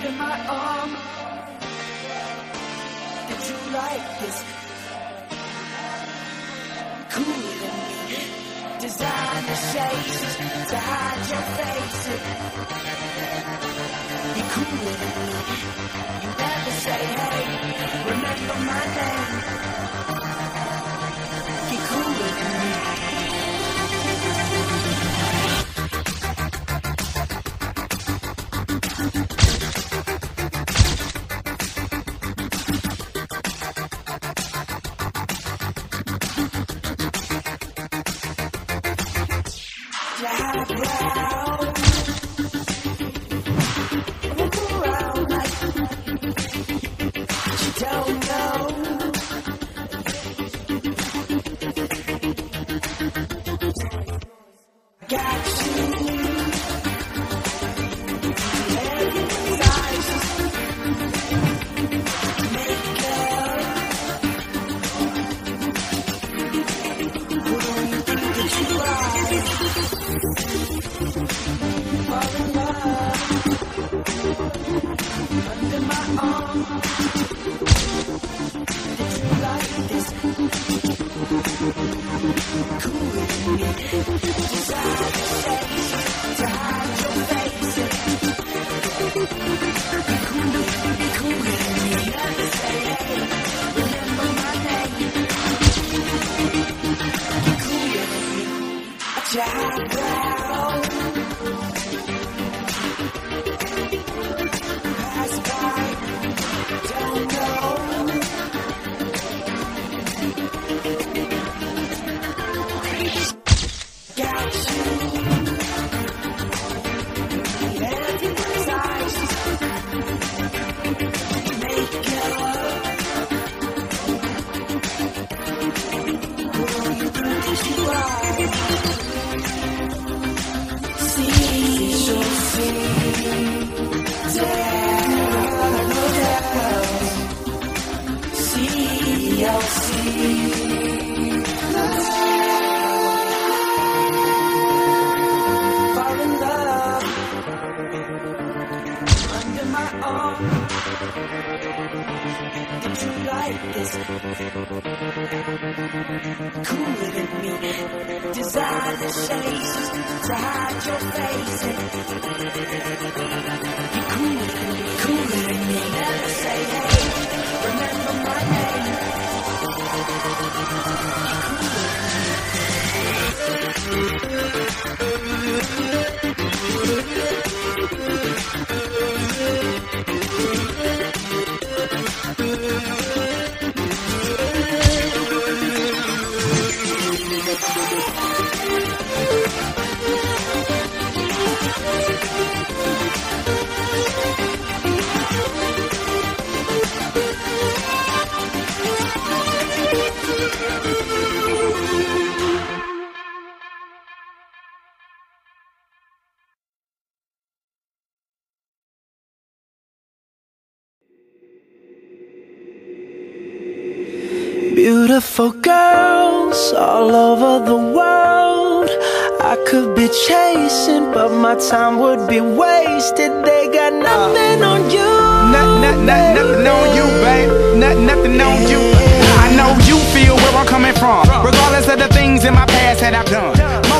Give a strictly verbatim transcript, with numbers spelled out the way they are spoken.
under my arm. Did you like this? Cooler than me. Designer shades to hide your face. You're cooler than me. You never say hey, remember my name. You're cooler than me. Beautiful girls all over the world I could be chasing, but my time would be wasted. They got nothing on you. Nothing, nothing, nothing on you, babe. Nothing, nothing on you. I know you feel where I'm coming from, regardless of the things in my past that I've done.